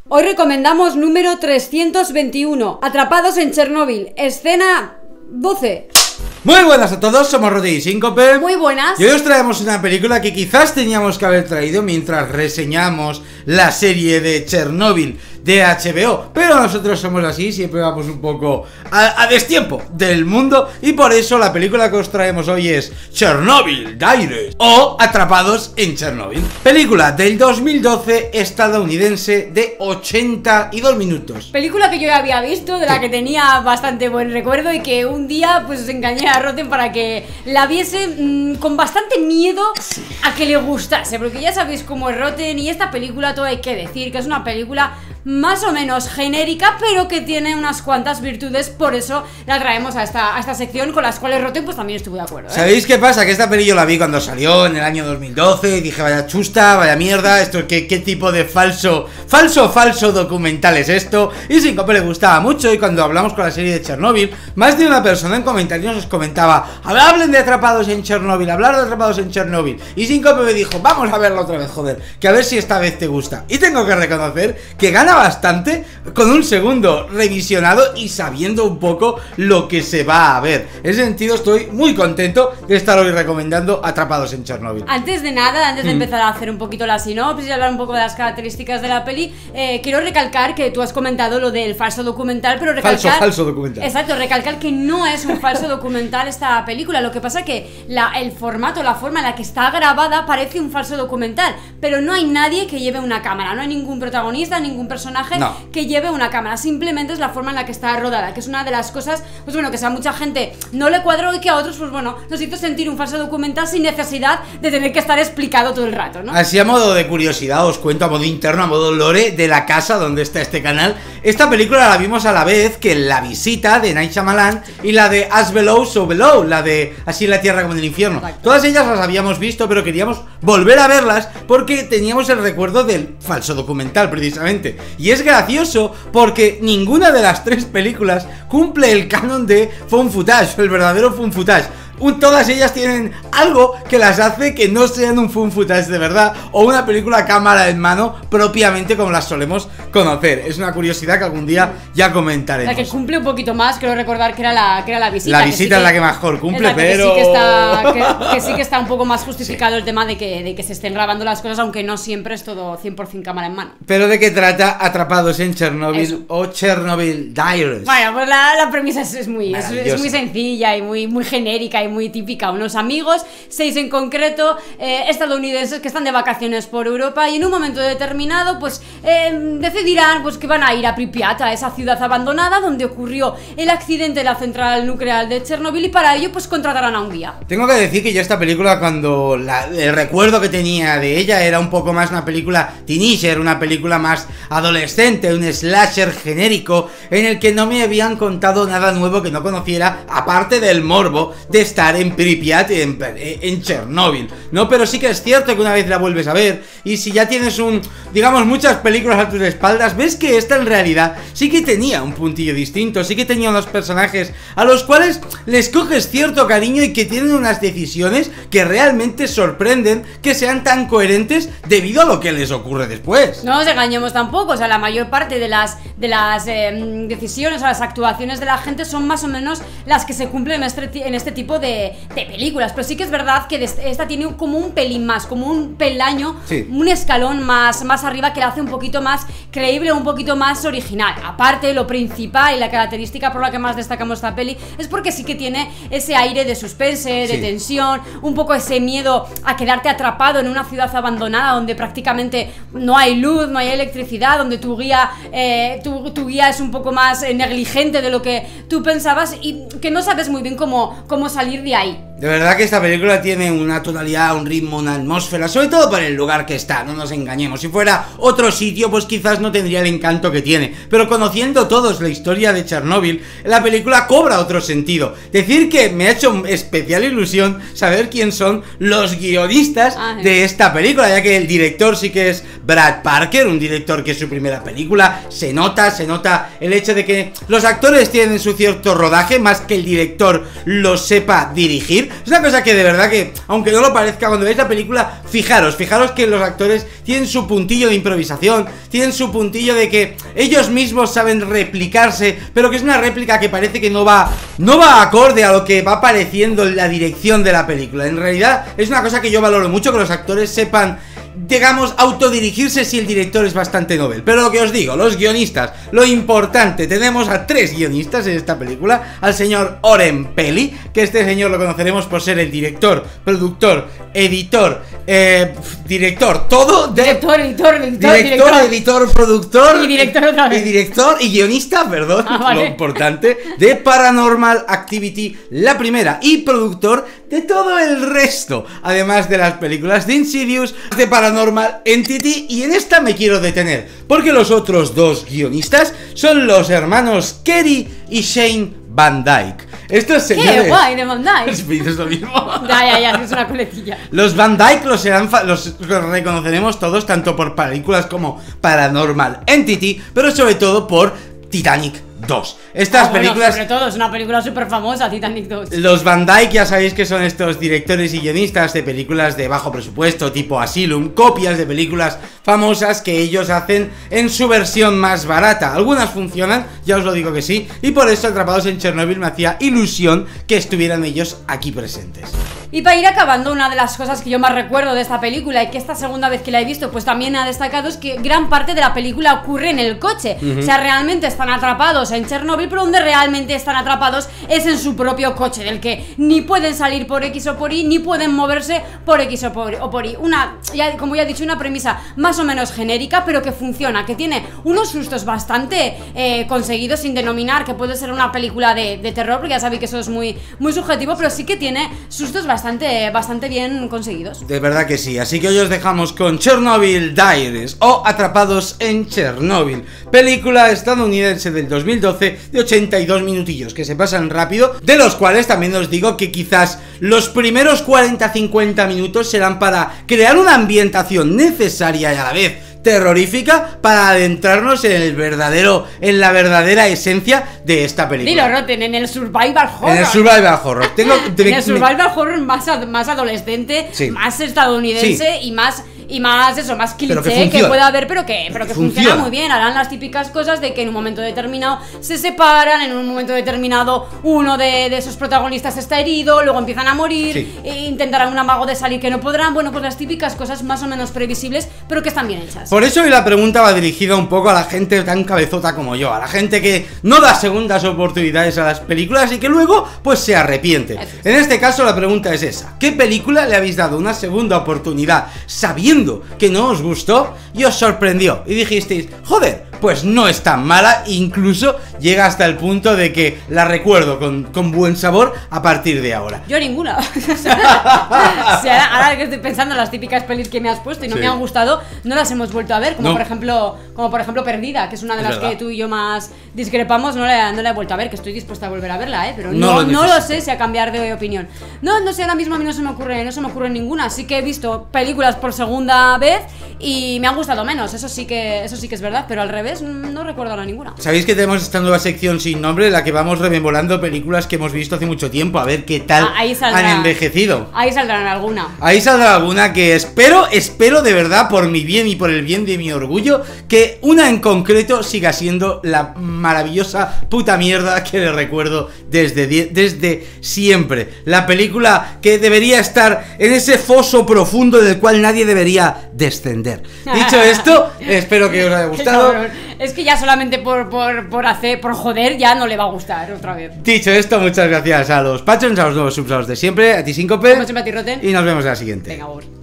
Hoy recomendamos número 321, Atrapados en Chernóbil, escena 12. Muy buenas a todos, somos Roti y Síncope. Muy buenas. Y hoy os traemos una película que quizás teníamos que haber traído mientras reseñamos la serie de Chernóbil de HBO, pero nosotros somos así, siempre vamos un poco a destiempo del mundo, y por eso la película que os traemos hoy es Chernobyl Diaries o Atrapados en Chernóbil. Película del 2012 estadounidense de 82 minutos. Película que yo ya había visto, de la que tenía bastante buen recuerdo y que un día pues engañé a Roten para que la viese con bastante miedo a que le gustase, porque ya sabéis cómo es Roten, y esta película, todo hay que decir que es una película más o menos genérica, pero que tiene unas cuantas virtudes, por eso la traemos a esta sección, con las cuales Roten pues también estuvo de acuerdo, ¿eh? ¿Sabéis qué pasa? Que esta peli yo la vi cuando salió en el año 2012 y dije, vaya chusta, vaya mierda, esto qué tipo de falso documental es esto. Y Síncope le gustaba mucho, y cuando hablamos con la serie de Chernóbil, más de una persona en comentarios nos comentaba: hablen de Atrapados en Chernóbil, hablar de Atrapados en Chernóbil. Y Síncope me dijo: vamos a verlo otra vez, joder, que a ver si esta vez te gusta. Y tengo que reconocer que gana bastante con un segundo revisionado y sabiendo un poco lo que se va a ver. En ese sentido estoy muy contento de estar hoy recomendando Atrapados en Chernóbil. Antes de nada, antes de empezar a hacer un poquito la sinopsis y hablar un poco de las características de la peli, quiero recalcar que tú has comentado lo del falso documental, pero recalcar... Falso documental. Exacto, recalcar que no es un falso documental esta película. Lo que pasa que el formato, la forma en la que está grabada parece un falso documental, pero no hay nadie que lleve una cámara, no hay ningún protagonista, ningún personaje que lleve una cámara, simplemente es la forma en la que está rodada, que es una de las cosas, pues bueno, que a mucha gente no le cuadró y que a otros, pues bueno, nos hizo sentir un falso documental sin necesidad de tener que estar explicado todo el rato, ¿no? Así a modo de curiosidad os cuento, a modo interno, a modo lore de la casa donde está este canal, esta película la vimos a la vez que La Visita de Night Shyamalan y la de As Below, So Below, la de Así en la Tierra como en el Infierno. Exacto. Todas ellas las habíamos visto, pero queríamos volver a verlas porque teníamos el recuerdo del falso documental, precisamente. Y es gracioso porque ninguna de las tres películas cumple el canon de found footage, el verdadero found footage. Todas ellas tienen algo que las hace que no sean un found footage de verdad o una película cámara en mano propiamente como las solemos conocer. Es una curiosidad que algún día ya comentaremos. La que cumple un poquito más, quiero recordar que era la visita. La visita es la que mejor cumple, pero... Que sí que está un poco más justificado el tema de que se estén grabando las cosas, aunque no siempre es todo 100% cámara en mano. ¿Pero de qué trata Atrapados en Chernóbil o Chernobyl Diaries? Bueno, pues la premisa es muy sencilla y muy genérica y muy típica. Unos amigos, 6 en concreto, estadounidenses, que están de vacaciones por Europa, y en un momento determinado pues decidirán pues que van a ir a Pripyat, a esa ciudad abandonada donde ocurrió el accidente de la central nuclear de Chernóbil, y para ello pues contratarán a un guía. Tengo que decir que yo esta película, cuando el recuerdo que tenía de ella era un poco más una película teenager, una película más adolescente, un slasher genérico en el que no me habían contado nada nuevo que no conociera, aparte del morbo de estar en Pripyat, en Chernóbil, ¿no? Pero sí que es cierto que una vez la vuelves a ver, y si ya tienes digamos, muchas películas a tus espaldas, ves que esta en realidad sí que tenía un puntillo distinto, sí que tenía unos personajes a los cuales les coges cierto cariño y que tienen unas decisiones que realmente sorprenden que sean tan coherentes debido a lo que les ocurre después. No nos engañemos tampoco, o sea, la mayor parte de las decisiones o las actuaciones de la gente son más o menos las que se cumplen en este tipo de películas, pero sí que es verdad que esta tiene como un pelín más, como un peldaño, sí, un escalón más arriba, que la hace un poquito más creíble, un poquito más original. Aparte, lo principal y la característica por la que más destacamos esta peli es porque sí que tiene ese aire de suspense, de tensión, un poco ese miedo a quedarte atrapado en una ciudad abandonada donde prácticamente no hay luz, no hay electricidad, donde tu guía es un poco más negligente de lo que tú pensabas y que no sabes muy bien cómo salir de ahí. De verdad que esta película tiene una tonalidad, un ritmo, una atmósfera, sobre todo por el lugar que está, no nos engañemos. Si fuera otro sitio, pues quizás no tendría el encanto que tiene, pero conociendo todos la historia de Chernóbil, la película cobra otro sentido. Decir que me ha hecho especial ilusión saber quién son los guionistas de esta película, ya que el director sí que es Brad Parker, un director que es su primera película. Se nota el hecho de que los actores tienen su cierto rodaje, más que el director lo sepa dirigir. escribir. Es una cosa que de verdad que, aunque no lo parezca, cuando veáis la película, fijaros que los actores tienen su puntillo de improvisación, tienen su puntillo de que ellos mismos saben replicarse, pero que es una réplica que parece que no va acorde a lo que va apareciendo en la dirección de la película. En realidad es una cosa que yo valoro mucho, que los actores sepan, digamos, autodirigirse si el director es bastante novel. Pero lo que os digo, los guionistas, lo importante, tenemos a 3 guionistas en esta película. Al señor Oren Peli, que este señor lo conoceremos por ser el director, productor, editor, director, todo de... Director, editor, productor y director otra vez. Y director y guionista, perdón, vale. Lo importante, de Paranormal Activity, la primera, y productor de todo el resto, además de las películas de Insidious, de Paranormal Entity, y en esta me quiero detener, porque los otros 2 guionistas son los hermanos Kerry y Shane Van Dyke. Estos señores... ¡Qué guay de Van Dyke! Es lo mismo. Ya, es una coletilla. Los Van Dyke los reconoceremos todos, tanto por películas como Paranormal Entity, pero sobre todo por Titanic 2. Estas películas... sobre todo, es una película súper famosa, Titanic 2. Los Van Dyke ya sabéis que son estos directores y guionistas de películas de bajo presupuesto, tipo Asylum, copias de películas famosas que ellos hacen en su versión más barata. Algunas funcionan, ya os lo digo que sí, y por eso Atrapados en Chernobyl me hacía ilusión que estuvieran ellos aquí presentes. Y para ir acabando, una de las cosas que yo más recuerdo de esta película, y que esta segunda vez que la he visto pues también ha destacado, es que gran parte de la película ocurre en el coche. O sea, realmente están atrapados en Chernobyl, pero donde realmente están atrapados es en su propio coche, del que ni pueden salir por X o por Y, ni pueden moverse por X o por Y. Como ya he dicho, una premisa más o menos genérica, pero que funciona, que tiene unos sustos bastante conseguidos, sin denominar que puede ser una película de terror, porque ya sabéis que eso es muy, muy subjetivo, pero sí que tiene sustos bastante bien conseguidos. De verdad que sí, así que hoy os dejamos con Chernobyl Diaries, o Atrapados en Chernobyl, película estadounidense del 2012 de 82 minutillos que se pasan rápido, de los cuales también os digo que quizás los primeros 40-50 minutos serán para crear una ambientación necesaria y a la vez terrorífica para adentrarnos en la verdadera esencia de esta película. Dilo, Rotten, en el survival horror. En el survival horror. En el survival horror más adolescente, sí, más estadounidense, sí, y más cliché que pueda haber, pero que funciona muy bien. Harán las típicas cosas de que en un momento determinado se separan, en un momento determinado uno de esos protagonistas está herido, luego empiezan a morir, sí, e intentarán un amago de salir que no podrán. Bueno, pues las típicas cosas más o menos previsibles, pero que están bien hechas. Por eso hoy la pregunta va dirigida un poco a la gente tan cabezota como yo, a la gente que no da segundas oportunidades a las películas y que luego pues se arrepiente. En este caso la pregunta es esa: ¿qué película le habéis dado una segunda oportunidad sabiendo que no os gustó y os sorprendió y dijisteis, joder, pues no es tan mala, incluso llega hasta el punto de que la recuerdo con buen sabor a partir de ahora? Yo ninguna. O sea, ahora que estoy pensando en las típicas pelis que me has puesto y no me han gustado, no las hemos vuelto a ver, como por ejemplo Perdida, que es una de las que tú y yo más discrepamos. No la he vuelto a ver, que estoy dispuesta a volver a verla, pero no lo sé si a cambiar de opinión. No sé, ahora mismo a mí no se me ocurre ninguna, así que he visto películas por segunda vez y me han gustado menos, eso sí que es verdad, pero al revés no recuerdo ahora ninguna. Sabéis que tenemos esta nueva sección sin nombre en la que vamos rememorando películas que hemos visto hace mucho tiempo, a ver qué tal han envejecido. Ahí saldrá alguna. Ahí saldrá alguna que espero de verdad, por mi bien y por el bien de mi orgullo, que una en concreto siga siendo la maravillosa puta mierda que le recuerdo desde siempre. La película que debería estar en ese foso profundo del cual nadie debería descender. Dicho esto, espero que os haya gustado. Es que ya solamente por joder ya no le va a gustar otra vez. Dicho esto, muchas gracias a los patrons, a los nuevos subs de siempre, a ti Síncope. Como siempre, a ti Rotten. Y nos vemos en la siguiente. Venga, por.